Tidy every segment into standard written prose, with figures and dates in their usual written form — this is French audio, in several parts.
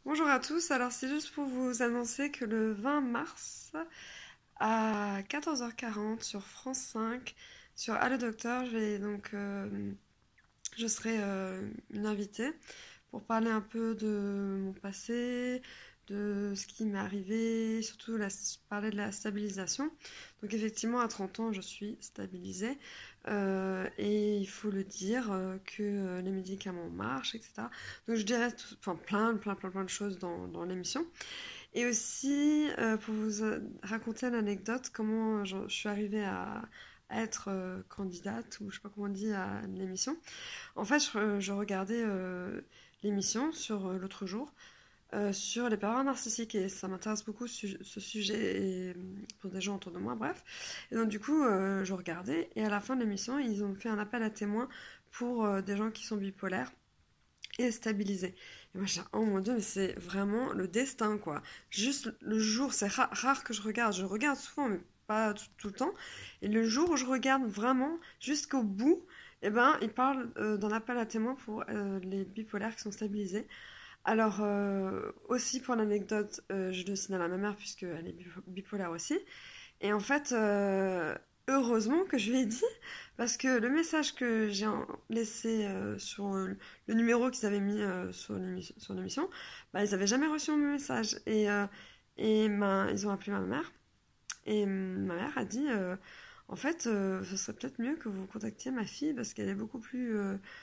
Bonjour à tous, alors c'est juste pour vous annoncer que le 20 mars à 14h40 sur France 5, sur Allo Docteur, je serai une invitée pour parler un peu de mon passé, de ce qui m'est arrivé, surtout parler de la stabilisation. Donc effectivement, à 30 ans, je suis stabilisée et il faut le dire que les médicaments marchent, etc. Donc je dirais enfin, plein de choses dans l'émission. Et aussi, pour vous raconter l'anecdote, comment je suis arrivée à être candidate, ou je sais pas comment on dit, à l'émission. En fait, je regardais l'émission sur l'autre jour sur les pervers narcissiques et ça m'intéresse beaucoup ce sujet et, pour des gens autour de moi, bref. Et donc du coup, je regardais et à la fin de l'émission, ils ont fait un appel à témoins pour des gens qui sont bipolaires et stabilisés. Et moi, je dis, oh mon dieu, mais c'est vraiment le destin, quoi. Juste le jour, c'est rare que je regarde souvent, mais pas tout le temps. Et le jour où je regarde vraiment jusqu'au bout, eh ben, ils parlent d'un appel à témoins pour les bipolaires qui sont stabilisés. Alors, aussi pour l'anecdote, je le signale à ma mère puisqu'elle est bipolaire aussi. Et en fait, heureusement que je lui ai dit, parce que le message que j'ai laissé sur le numéro qu'ils avaient mis sur l'émission, bah, ils n'avaient jamais reçu mon message. Ils ont appelé ma mère. Et ma mère a dit, en fait, ce serait peut-être mieux que vous contactiez ma fille parce qu'elle est beaucoup plus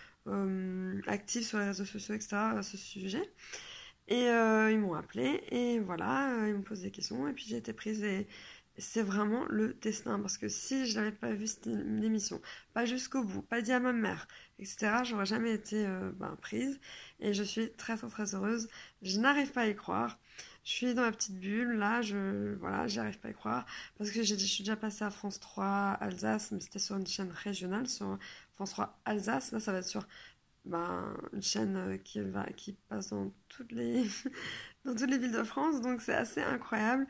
active sur les réseaux sociaux, etc. à ce sujet. Et ils m'ont appelé et voilà, ils m'ont posé des questions et puis j'ai été prise et c'est vraiment le destin parce que si je n'avais pas vu cette émission, pas jusqu'au bout, pas dit à ma mère, etc., j'aurais jamais été prise et je suis très heureuse. Je n'arrive pas à y croire. Je suis dans ma petite bulle, là, voilà, j'y arrive pas à y croire parce que je suis déjà passée à France 3 Alsace, mais c'était sur une chaîne régionale, sur France 3 Alsace, là ça va être sur une chaîne qui passe dans dans toutes les villes de France, donc c'est assez incroyable.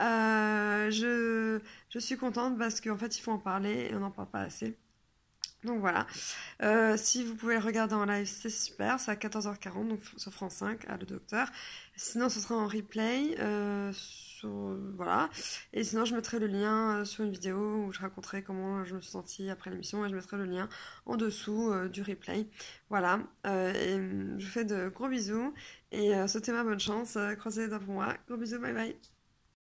Je suis contente parce qu'en fait, il faut en parler et on n'en parle pas assez. Donc voilà. Si vous pouvez le regarder en live, c'est super. C'est à 14h40, donc sur France 5, à Le Docteur. Sinon, ce sera en replay. Voilà. Et sinon, je mettrai le lien sur une vidéo où je raconterai comment je me suis sentie après l'émission et je mettrai le lien en dessous du replay. Voilà. Je vous fais de gros bisous et souhaitez-moi bonne chance. Croisez les doigts pour moi. Gros bisous, bye bye.